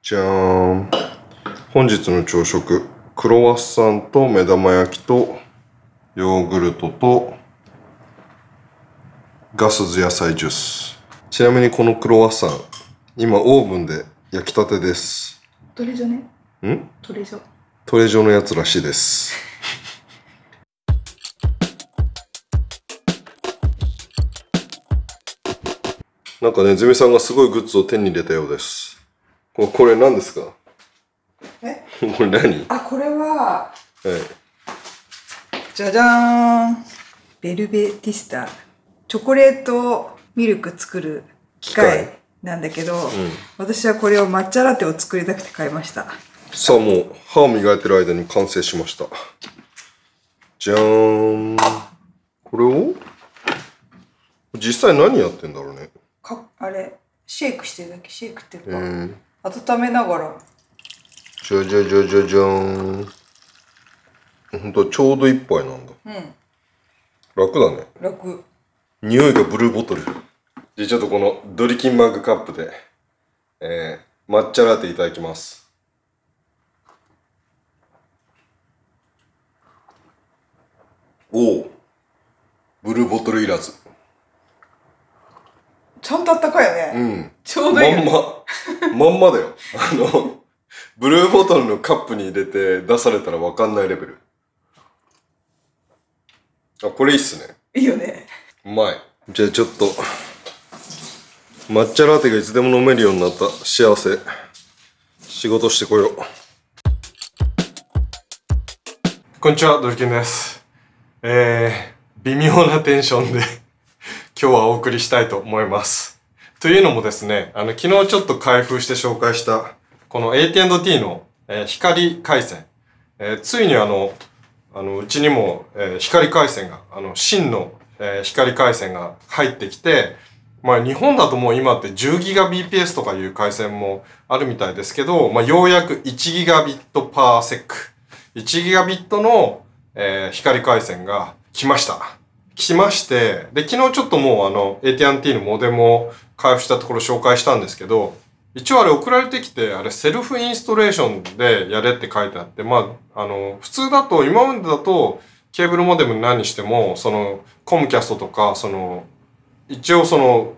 じゃーん。本日の朝食、クロワッサンと目玉焼きとヨーグルトとガスズ野菜ジュース。ちなみにこのクロワッサン、今オーブンで焼きたてです。 トレジョね。 ん？ トレジョ。 トレジョのやつらしいです。なんかねずみさんがすごいグッズを手に入れたようです。これ何ですか？ え？ これ何？ あ、これは、 はい。 じゃじゃーん。ベルベティスタ。チョコレートミルク作る機械なんだけど、私はこれを抹茶ラテを作りたくて買いました。 さあもう歯を磨いてる間に完成しました。じゃーん。これを実際何やってんだろうね。 あれ、シェイクしてるだけ。シェイクっていうか、温めながら。 じゃじゃじゃじゃじゃーん。ほんとちょうど一杯なんだ。楽だね。 楽。 匂いがブルーボトル。じゃあちょっとこのドリキンマグカップで、抹茶ラテいただきます。おお、ブルーボトルいらず。 ちゃんとあったかいよね。ちょうどいいよね。 まんまだよ。ブルーボトルのカップに入れて出されたらわかんないレベル。あ、これいいっすね。 いいよね。 うまい。じゃあちょっと、抹茶ラテがいつでも飲めるようになった幸せ、仕事してこよう。こんにちは、ドリキンです。微妙なテンションで今日はお送りしたいと思います。というのもですね、昨日ちょっと開封して紹介した、この AT&T の、光回線。ついにうちにも、光回線が、真の、光回線が入ってきて、まあ日本だともう今って10ギガ BPS とかいう回線もあるみたいですけど、まあようやく1ギガビットパーセック。1ギガビットの、光回線が来ました。来まして、で、昨日ちょっともうAT&T のモデムを開封したところ紹介したんですけど、一応あれ送られてきて、あれセルフインストレーションでやれって書いてあって、まあ、普通だと、今までだと、ケーブルモデム何にしても、コムキャストとか、一応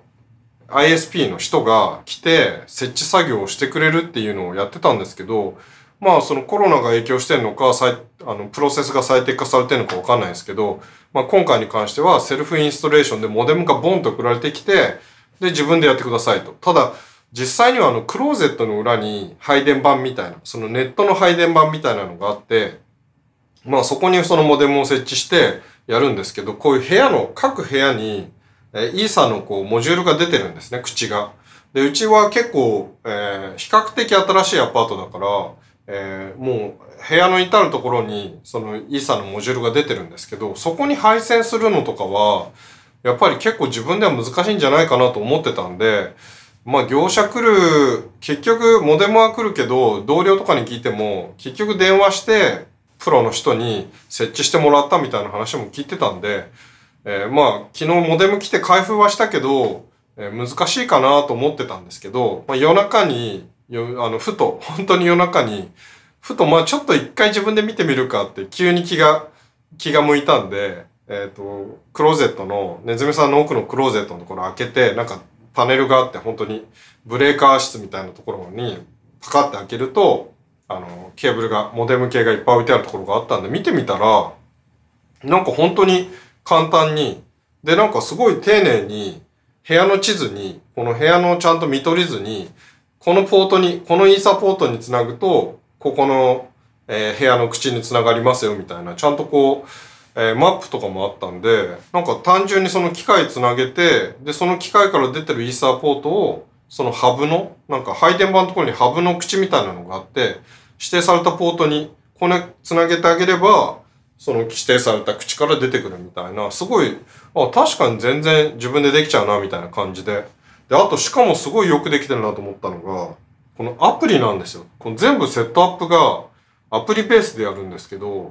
ISP の人が来て、設置作業をしてくれるっていうのをやってたんですけど、まあ、コロナが影響してるのか、プロセスが最適化されてるのかわかんないですけど、まあ、今回に関しては、セルフインストレーションでモデムがボンと送られてきて、で、自分でやってくださいと。ただ、実際にはクローゼットの裏に配電盤みたいな、ネットの配電盤みたいなのがあって、まあそこにそのモデムを設置してやるんですけど、こういう各部屋に、イーサのモジュールが出てるんですね、口が。で、うちは結構、比較的新しいアパートだから、もう部屋の至るところにそのイーサのモジュールが出てるんですけど、そこに配線するのとかは、やっぱり結構自分では難しいんじゃないかなと思ってたんで、まあ業者来る、結局モデムは来るけど、同僚とかに聞いても、結局電話して、プロの人に設置してもらったみたいな話も聞いてたんで、まあ昨日モデム来て開封はしたけど、難しいかなと思ってたんですけど、まあ夜中に、本当に夜中に、まあちょっと一回自分で見てみるかって急に気が向いたんで、クローゼットの、ネズミさんの奥のクローゼットのところ開けて、なんかパネルがあって本当にブレーカー室みたいなところにパカって開けると、ケーブルが、モデム系がいっぱい置いてあるところがあったんで見てみたら、なんか本当に簡単に、でなんかすごい丁寧に部屋の地図に、この部屋のちゃんと見取り図に、このイーサポートにつなぐと、ここの、部屋の口につながりますよみたいな、ちゃんとマップとかもあったんで、なんか単純にその機械つなげて、で、その機械から出てるイーサーポートを、そのハブの、なんか配電盤のところにハブの口みたいなのがあって、指定されたポートにつなげてあげれば、その指定された口から出てくるみたいな、すごい、確かに全然自分でできちゃうな、みたいな感じで。で、あとしかもすごいよくできてるなと思ったのが、このアプリなんですよ。この全部セットアップがアプリベースでやるんですけど、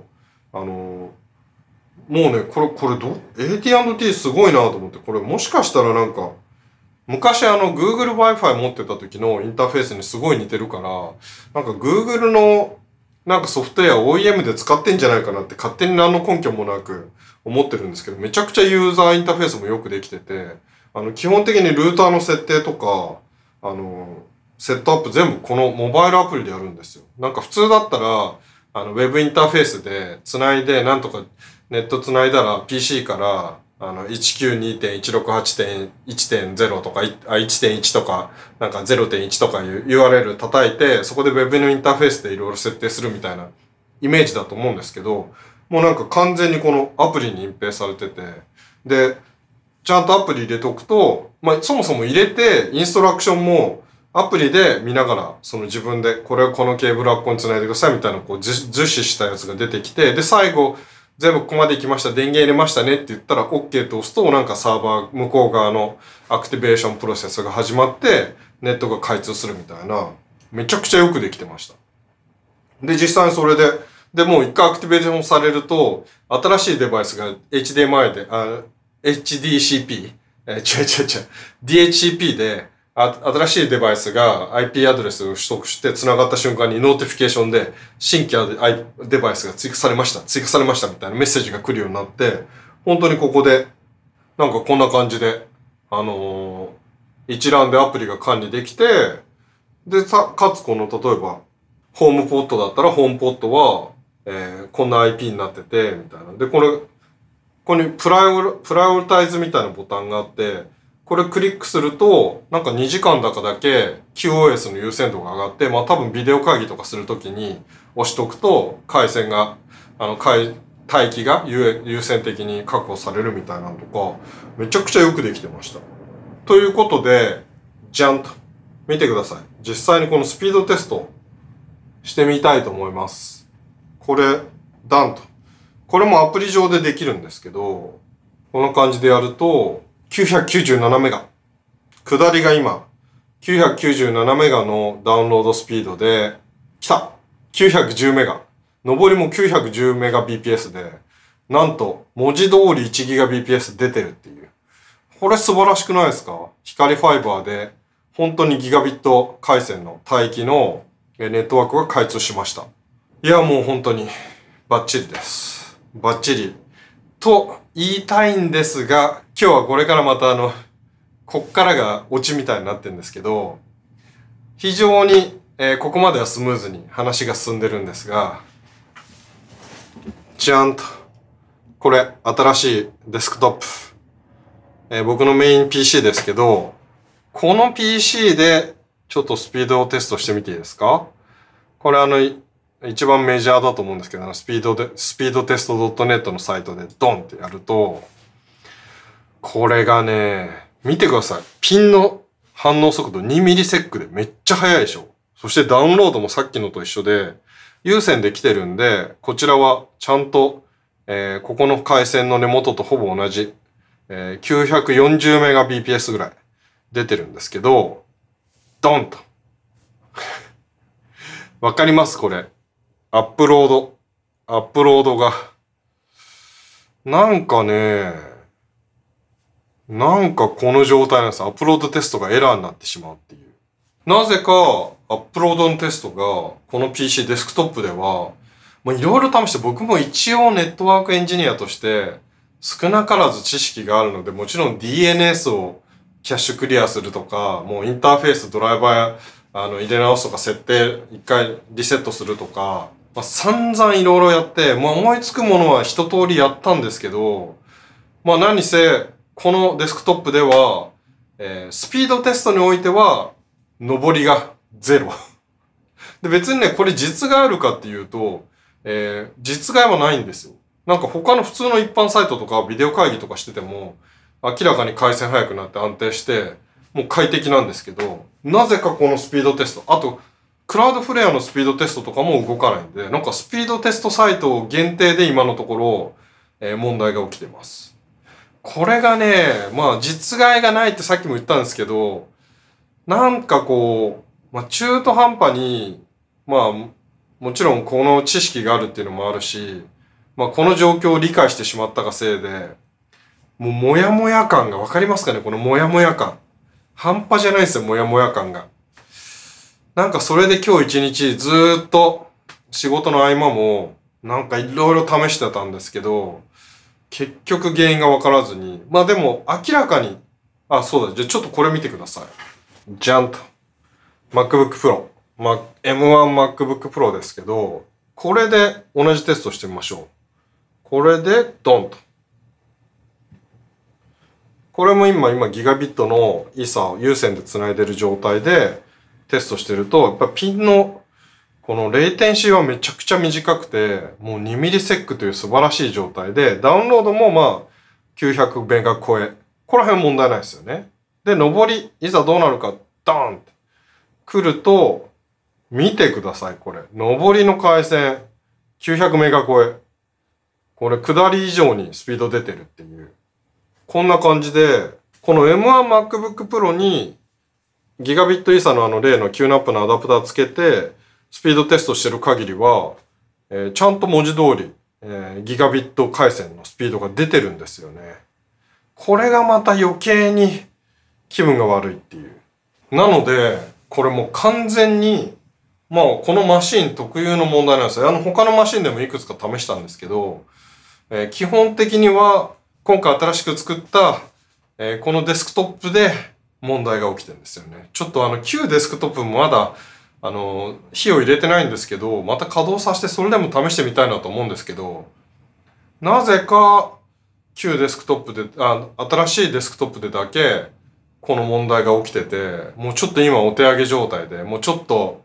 もうね、これAT&T すごいなと思って、これもしかしたらなんか、 昔Google Wi-Fi 持ってた時のインターフェースにすごい似てるから、なんか Google のなんかソフトウェア OEM で使ってんじゃないかなって勝手に何の根拠もなく思ってるんですけど、めちゃくちゃユーザーインターフェースもよくできてて、基本的にルーターの設定とか、セットアップ全部このモバイルアプリでやるんですよ。なんか普通だったら、ウェブインターフェースで繋いで、なんとかネット繋いだら PC から、192.168.1.0 とか、1.1 とか、なんか 0.1 とかいう URL 叩いて、そこで Web のインターフェースでいろいろ設定するみたいなイメージだと思うんですけど、もうなんか完全にこのアプリに隠蔽されてて、で、ちゃんとアプリ入れとくと、そもそも入れて、インストラクションもアプリで見ながら、その自分でこれをこのケーブルはここに繋いでくださいみたいなこう図示したやつが出てきて、で、最後、全部ここまで行きました、電源入れましたねって言ったら OK と押すと、なんかサーバー向こう側のアクティベーションプロセスが始まって、ネットが開通するみたいな、めちゃくちゃよくできてました。で、実際にそれでもう一回アクティベーションされると、新しいデバイスが HDMI で、HDCP、DHCP で、新しいデバイスが IP アドレスを取得して繋がった瞬間にノーティフィケーションで新規デバイスが追加されましたみたいなメッセージが来るようになって、本当にここで、なんかこんな感じで、一覧でアプリが管理できて、で、かつこの、例えば、ホームポットだったら、ホームポットは、こんな IP になってて、みたいな。で、ここにプライオリタイズみたいなボタンがあって、これクリックすると、なんか2時間だけ QoS の優先度が上がって、多分ビデオ会議とかするときに押しとくと、回線が、待機が優先的に確保されるみたいなのとか、めちゃくちゃよくできてました。ということで、じゃんと。見てください。実際にこのスピードテストしてみたいと思います。これ、ダンと。これもアプリ上でできるんですけど、この感じでやると、997メガ。下りが今、997メガのダウンロードスピードで、来た !910 メガ。上りも910メガ BPS で、なんと、文字通り1ギガ BPS 出てるっていう。これ素晴らしくないですか？光ファイバーで、本当にギガビット回線の帯域のネットワークが開通しました。いや、もう本当にバッチリです。バッチリ。と言いたいんですが、今日はこれからまたこっからがオチみたいになってるんですけど、非常に、ここまではスムーズに話が進んでるんですが、じゃんと。これ、新しいデスクトップ。僕のメイン PC ですけど、この PC でちょっとスピードをテストしてみていいですか？これ一番メジャーだと思うんですけど、スピードテスト .net のサイトでドンってやると、これがね、見てください。ピンの反応速度2ミリセックでめっちゃ速いでしょ。そしてダウンロードもさっきのと一緒で、有線で来てるんで、こちらはちゃんと、ここの回線の根元とほぼ同じ、940メガ BPS ぐらい出てるんですけど、ドンと。わかりますこれ。アップロードが、なんかこの状態なんです。アップロードテストがエラーになってしまうっていう。なぜか、アップロードのテストが、この PC デスクトップでは、いろいろ試して、僕も一応ネットワークエンジニアとして、少なからず知識があるので、もちろん DNS をキャッシュクリアするとか、もうインターフェース、ドライバー入れ直すとか、設定一回リセットするとか、散々いろいろやって、思いつくものは一通りやったんですけど、何せ、このデスクトップでは、スピードテストにおいては、上りがゼロ。で、別にね、これ実害あるかっていうと、実害はないんですよ。なんか他の普通の一般サイトとかビデオ会議とかしてても、明らかに回線速くなって安定して、もう快適なんですけど、なぜかこのスピードテスト、あと、クラウドフレアのスピードテストとかも動かないんで、なんかスピードテストサイト限定で今のところ、問題が起きてます。これがね、実害がないってさっきも言ったんですけど、なんかこう、中途半端に、もちろんこの知識があるっていうのもあるし、この状況を理解してしまったがせいで、もうモヤモヤ感がわかりますかね？このモヤモヤ感。 半端じゃないですよ、モヤモヤ感が。なんかそれで今日一日ずーっと仕事の合間もなんかいろいろ試してたんですけど、結局原因がわからずに、まあでも明らかに、あ、そうだ、じゃあちょっとこれ見てください。じゃんと。MacBook Pro。M1 MacBook Pro ですけど、これで同じテストしてみましょう。これでドンと。これも今ギガビットのイーサを有線で繋いでる状態でテストしてると、やっぱピンのこのレイテンシーはめちゃくちゃ短くて、もう2ミリセックという素晴らしい状態で、ダウンロードもまあ900メガ超え。この辺問題ないですよね。で、上り、いざどうなるか、ドーンって来ると、見てください、これ。上りの回線、900メガ超え。これ、下り以上にスピード出てるっていう。こんな感じで、この M1 MacBook Pro に、ギガビットイーサの例の QNAP のアダプターつけて、スピードテストしてる限りは、ちゃんと文字通り、ギガビット回線のスピードが出てるんですよね。これがまた余計に気分が悪いっていう。なので、これもう完全に、まあこのマシン特有の問題なんですよ。他のマシンでもいくつか試したんですけど、基本的には今回新しく作った、このデスクトップで問題が起きてるんですよね。ちょっと旧デスクトップもまだ火を入れてないんですけど、また稼働させてそれでも試してみたいなと思うんですけど、なぜか旧デスクトップで、新しいデスクトップでだけこの問題が起きてて、もうちょっと今お手上げ状態で、もうちょっと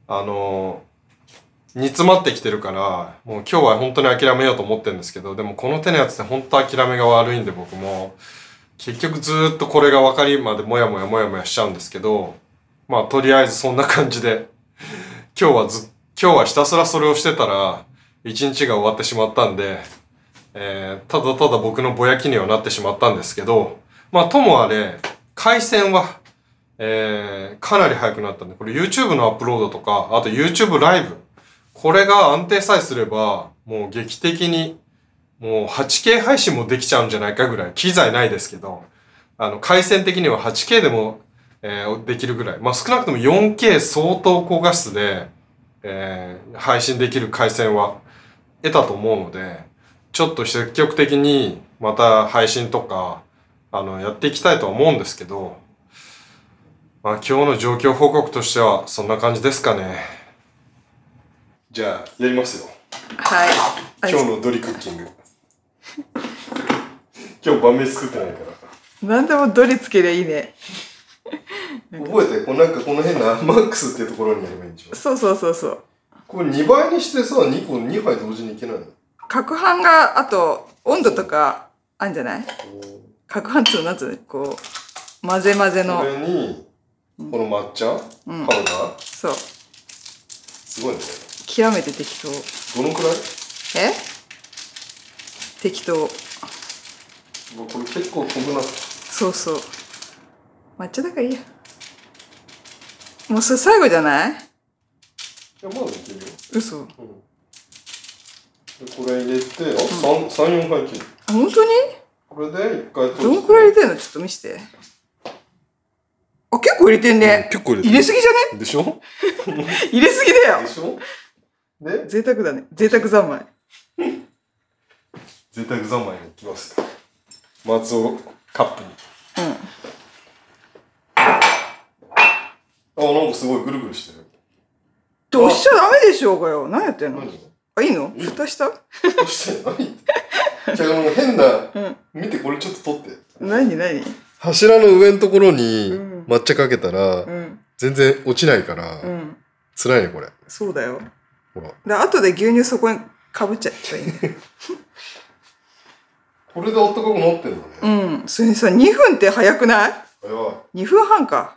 煮詰まってきてるから、もう今日は本当に諦めようと思ってるんですけど、でもこの手のやつって本当諦めが悪いんで僕も、結局ずーっとこれが分かりまでもやもやしちゃうんですけど、まあとりあえずそんな感じで、今日はひたすらそれをしてたら、一日が終わってしまったんで、ただただ僕のぼやきにはなってしまったんですけど、まあともあれ、回線は、かなり速くなったんで、これ YouTube のアップロードとか、あと YouTube ライブ、これが安定さえすれば、もう劇的に、もう 8K 配信もできちゃうんじゃないかぐらい、機材ないですけど、回線的には 8K でも、できるぐらい。まあ少なくとも 4K 相当高画質で、配信できる回線は得たと思うので、ちょっと積極的にまた配信とか、やっていきたいとは思うんですけど、まあ今日の状況報告としてはそんな感じですかね。じゃあ、やりますよ。 はい。 今日のドリクッキング。今日晩飯作ってないから。 何でもドリつけりゃいいね。 覚えて、この辺のマックスっていうところにやればいいんでしょ。 そう。 これ2倍にしてさ、2杯同時にいけないの？ 攪拌が、あと、温度とか、あんじゃない？攪拌っていうのなんつうの？こう、混ぜの。 これに、この抹茶、パウダー？ そう。 すごいね。 極めて適当。 どのくらい？ 適当。 これ結構飛ぶな。 そう。抹茶だからいいや。もうそれ最後じゃない？ いや、まだいけるよ。 嘘。 でこれ入れて、3、4回切る。 本当に？ これで1回閉じて。 どのくらい入れてんの？ちょっと見せて。あ、結構入れてんね。 結構入れてる。 入れすぎじゃね？ でしょ？ 入れすぎだよ。 でしょ？で贅沢だね。贅沢三昧。 贅沢三昧にいきますよ。松尾カップに。なんかすごいぐるぐるしてる。 どうしちゃダメでしょうがよ。何やってんの？あ、いいの？蓋した？ 蓋して何？じゃあ変な、見てこれちょっと取って。 何？ 柱の上のところに抹茶かけたら、全然落ちないから、辛いねこれ。 そうだよ。 ほら。 で、後で牛乳そこにかぶっちゃえばいいね。 これであったかくなってんだね。 それにさ、2分って早くない？ 早い。2分半か。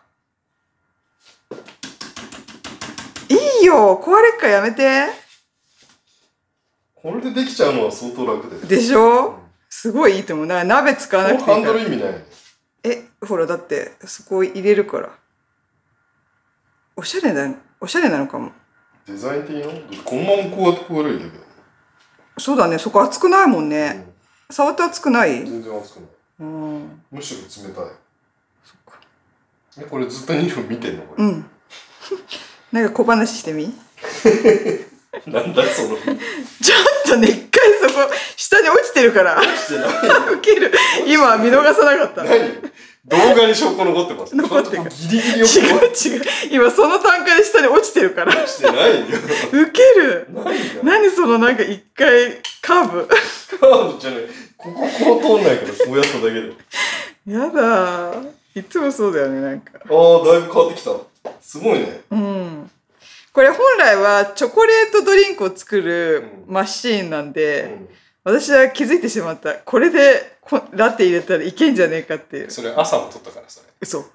いいよ、壊れっかやめて。 これでできちゃうのは相当楽だよ。 でしょ？すごいいいと思う。だから鍋使わなくていいから。 ハンドル意味ない。 ほらだってそこ入れるから。おしゃれなのかも。 デザイン的な？このままこうやってこうやるだけど。 そうだね、そこ熱くないもんね。触って熱くない？ 全然熱くない。むしろ冷たい。 そっか。 これずっと2分見てんのこれ。 うん。なんか小話してみなんだその。 ちょっとね、一回そこ、下に落ちてるから。 落ちてない。 ウケる。今見逃さなかった。 何動画に証拠残ってます。 残ってる。 ギリギリを。 違う。今その段階で下に落ちてるから。 落ちてないよ。 ウケる。何そのなんか一回カーブ。 カーブじゃない。こう通んないから、こうやっただけで。 やだー。いつもそうだよね、なんか。 ああ、だいぶ変わってきた。すごいね。 うん。これ本来はチョコレートドリンクを作るマシーンなんで、私は気づいてしまった。これでラテ入れたらいけんじゃねえかっていう。 それ朝も撮ったからそれ。 嘘。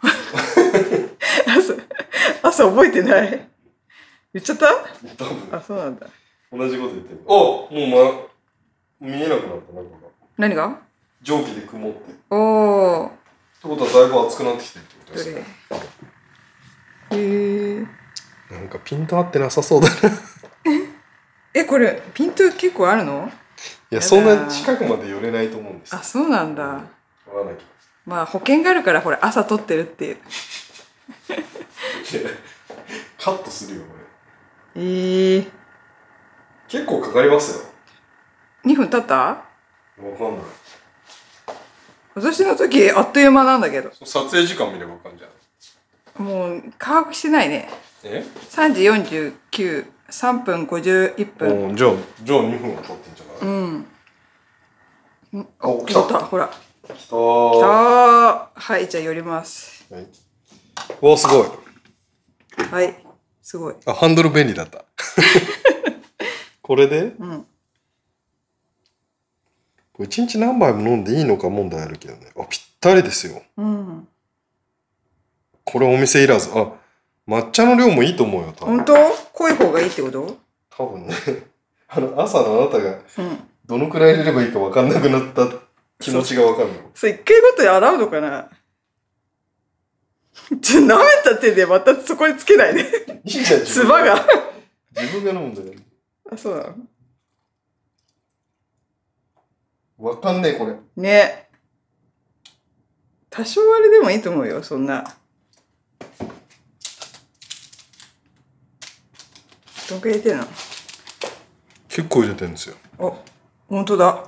朝覚えてない。言っちゃった？ 多分。 あ、そうなんだ。 同じこと言ってる。あ、もう見えなくなったなんか。 何が？ 蒸気で曇って。 おー。 ってことはだいぶ熱くなってきてるってことですね。 へえ。 なんかピント合ってなさそうだな。 これピント結構あるの？ いや、そんな近くまで寄れないと思うんです。 あ、そうなんだ。 わかんないけど。 まあ保険があるからほら朝撮ってるっていう。 カットするよこれ。結構かかりますよ。 2分経った？わかんない。 私の時あっという間なんだけど。 撮影時間見ればわかんじゃない。 もう把握してないね。3時49、3分51分。 じゃあ2分は経ってんじゃない？ うん。あ、来た。ほら。 来たー。 はい、じゃあ寄ります。 はい。わあ、すごい。 はい、すごい。 あ、ハンドル便利だった。これで？ うん。 1日何杯も飲んでいいのか問題あるけどね。あ、ぴったりですよ。 うん。 これお店いらず。あ、抹茶の量もいいと思うよ。 本当？濃い方がいいってこと？ 多分ね。朝のあなたがどのくらい入れればいいか分かんなくなった気持ちが分かるの。 そう、一回ごとに洗うのかな。舐めた手でまたそこにつけないで。 いいじゃん、 つばが。 自分が飲むんだよ。 あ、そうなの？ わかんねえ、これ。 ね。多少あれでもいいと思うよ、そんな。どんくらい入れてんの？ 結構入れてるんですよ。 あ、ほんとだ。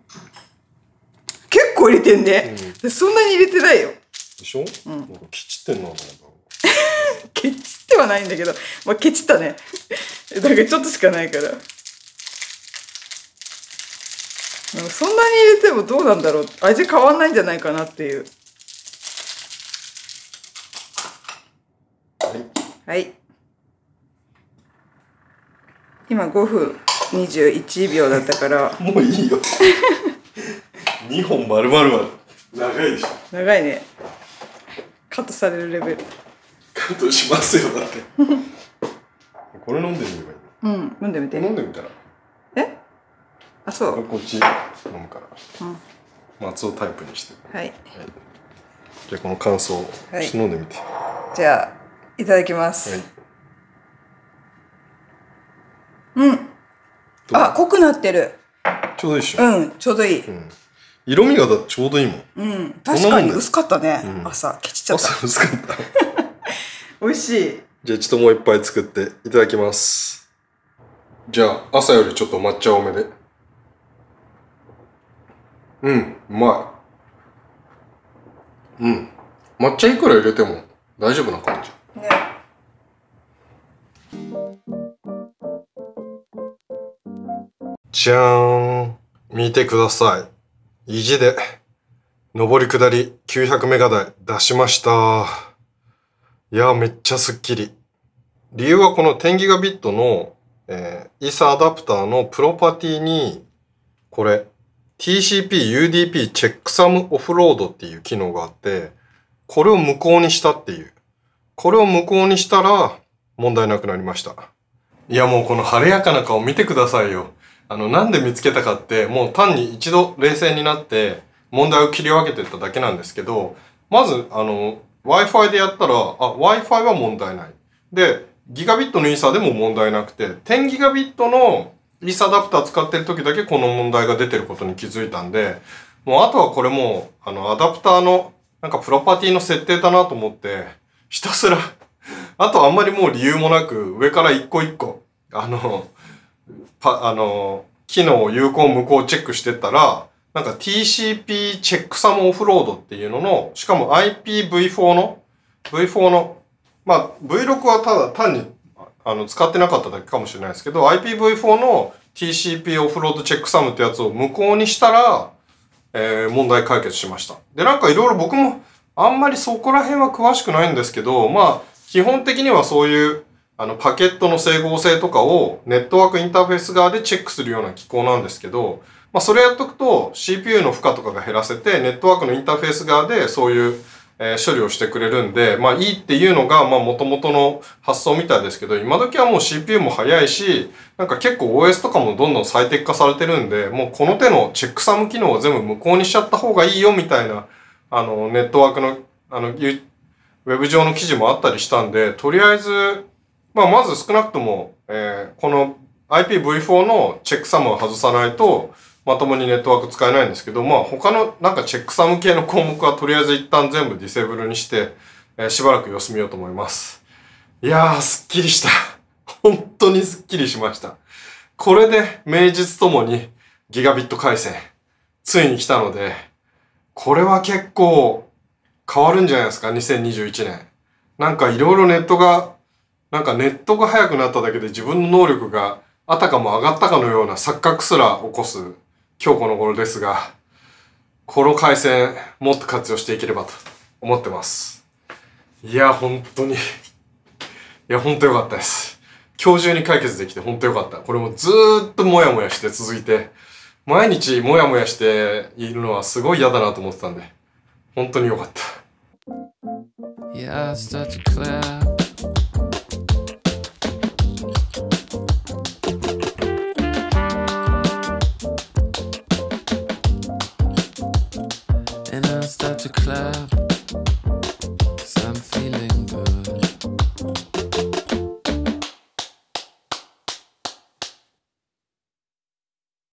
結構入れてんね。そんなに入れてないよ。 でしょ？なんかケチってんな。 ケチってはないんだけど、まあケチったね。だからちょっとしかないから。そんなに入れてもどうなんだろう。味変わんないんじゃないかなっていう。はい。今5分21秒だったから。 もういいよ。2本丸々は長いでしょ。 長いね。カットされるレベル。 カットしますよ、だって。これ飲んでみればいい。 うん、飲んでみて。 飲んでみたら。 あ、そう。 こっち飲むから。松尾タイプにして。 はい。 じゃあこの感想を飲んでみて。 じゃあいただきます。あ、濃くなってる。 ちょうどいいでしょ。 ちょうどいい。 色味がだってちょうどいいもん。 確かに薄かったね。朝ケチっちゃった。 朝薄かった。 美味しい。 じゃあちょっともう一杯作っていただきます。じゃあ朝よりちょっと抹茶多めで。うまい。抹茶いくら入れても大丈夫な感じ。ね。じゃーん。見てください。意地で上り下り900メガ台出しました。いや、めっちゃスッキリ。理由はこの10ギガビットの、イーサアダプターのプロパティにこれTCP/UDP チェックサムオフロードっていう機能があって、これを無効にしたっていう。これを無効にしたら問題なくなりました。いやもうこの晴れやかな顔見てくださいよ。なんで見つけたかって、もう単に一度冷静になって問題を切り分けてっただけなんですけど、まずWi-Fi でやったら、Wi-Fi は問題ない。で、ギガビットのイーサでも問題なくて、10ギガビットのイーサアダプター使ってる時だけこの問題が出てることに気づいたんで、もうあとはこれもアダプターのなんかプロパティの設定だなと思って、ひたすら、あとあんまりもう理由もなく、上から一個一個、機能有効無効チェックしてったら、なんか TCP チェックサムオフロードっていうのの、しかも IPv4 の、まあ V6 はただ単に使ってなかっただけかもしれないですけど、IPv4 の TCP オフロードチェックサムってやつを無効にしたら、問題解決しました。で、なんかいろいろ僕もあんまりそこら辺は詳しくないんですけど、まあ基本的にはそういうパケットの整合性とかをネットワークインターフェース側でチェックするような機構なんですけど、まあそれやっとくと CPU の負荷とかが減らせてネットワークのインターフェース側でそういう処理をしてくれるんで、まあいいっていうのがまあ元々の発想みたいですけど、今時はもう CPU も速いし、なんか結構 OS とかもどんどん最適化されてるんで、もうこの手のチェックサム機能を全部無効にしちゃった方がいいよみたいな、ネットワークの、ウェブ上の記事もあったりしたんで、とりあえず、まあまず少なくとも、この IPv4 のチェックサムを外さないと、まともにネットワーク使えないんですけど、まあ他のなんかチェックサム系の項目はとりあえず一旦全部ディセーブルにして、しばらく様子見ようと思います。いやー、すっきりした。本当にすっきりしました。これで名実ともにギガビット回線、ついに来たので、これは結構変わるんじゃないですか、2021年。なんかいろいろネットが速くなっただけで自分の能力があたかも上がったかのような錯覚すら起こす今日この頃ですが、この回線もっと活用していければと思ってます。いや、本当に。いや、本当良かったです。今日中に解決できて本当良かった。これもずーっとモヤモヤして続いて、毎日モヤモヤしているのはすごい嫌だなと思ってたんで、本当に良かった。Yeah, I start to clap. And I start to clap, 'cause I'm feeling